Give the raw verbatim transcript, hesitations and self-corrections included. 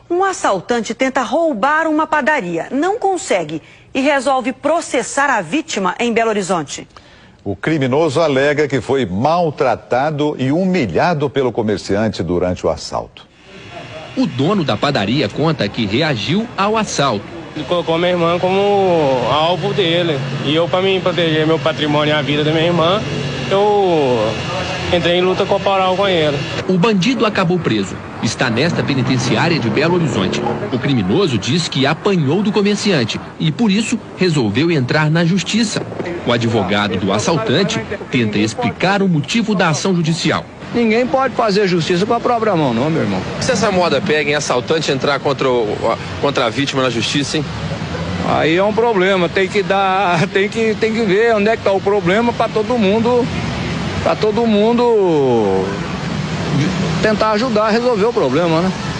Um assaltante tenta roubar uma padaria, não consegue e resolve processar a vítima em Belo Horizonte. O criminoso alega que foi maltratado e humilhado pelo comerciante durante o assalto. O dono da padaria conta que reagiu ao assalto. Ele colocou minha irmã como alvo dele. E eu, para mim proteger meu patrimônio e a vida da minha irmã, eu entrei em luta corporal com ele. O bandido acabou preso. Está nesta penitenciária de Belo Horizonte. O criminoso diz que apanhou do comerciante e, por isso, resolveu entrar na justiça. O advogado do assaltante tenta explicar o motivo da ação judicial. Ninguém pode fazer justiça com a própria mão, não, meu irmão. Se essa moda pega em assaltante entrar contra, o, contra a vítima na justiça, hein? Aí é um problema, tem que dar, tem que, tem que ver onde é que está o problema para todo mundo, para todo mundo tentar ajudar a resolver o problema, né?